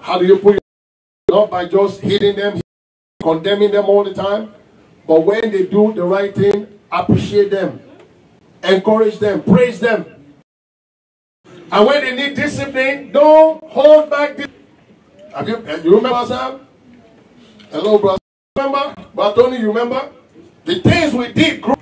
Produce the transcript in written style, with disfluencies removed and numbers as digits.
How do you put your not by just hitting them, condemning them all the time, but when they do the right thing, appreciate them, encourage them, praise them. And when they need discipline, don't hold back. You remember, Sam? Hello, brother. Remember? But Tony, you remember? The things we did.